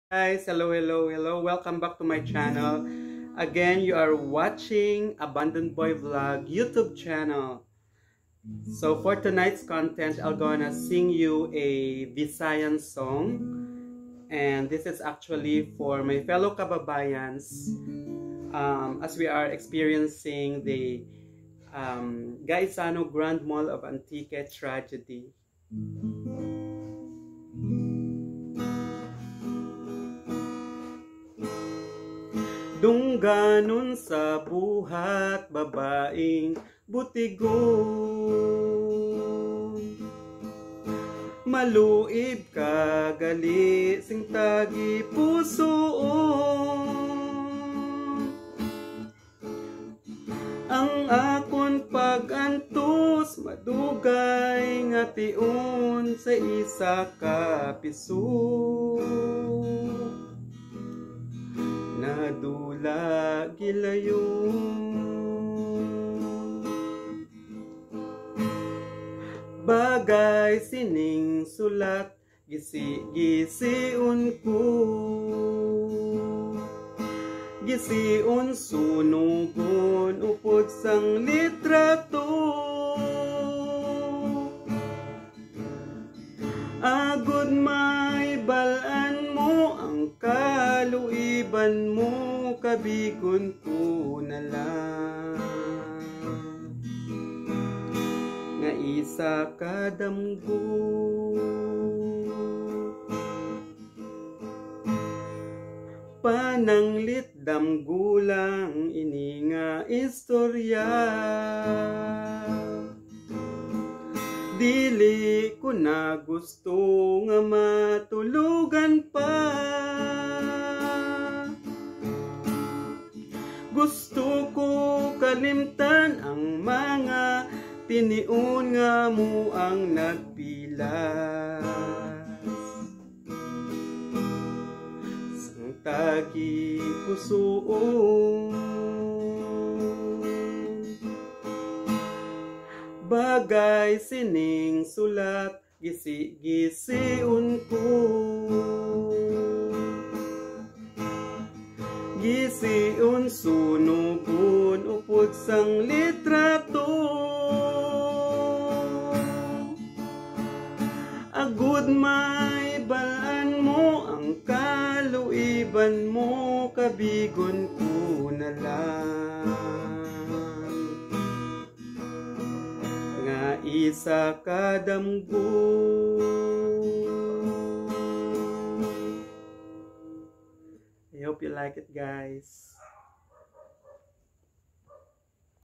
Guys, hello, welcome back to my channel. Again, you are watching Abandoned Boy Vlog YouTube channel. So for tonight's content, I'm gonna sing you a Visayan song, and this is actually for my fellow kababayans as we are experiencing the Gaisano Grand Mall of Antique tragedy. Dungganon sa buhat babaeng butigon, maluib ka gali sing tagi pusoon. Ang akon pagantos madugay nga tion sa isa ka piso. Nadula gilayon, bagay sining sulat gisiun ko, gisiun sunugon upod sang litrato. Agud may balaan mo ang kaluiban mo, kabigon ko na lang nga isa ka damgo. Pananglit damgo lang ini nga istorya, dili ko na gusto nga matulugan pa. Gusto ko kalimtan ang mga tiniun nga mo ang nagpilas. Sang tagi pusoon, bagay sining sulat gisiun ko, gisiun sunugon upod sang litrato. Agud may balaan mo ang kaluiban mo, kabigon ko na lang nga isa ka damgo. I hope you like it, guys.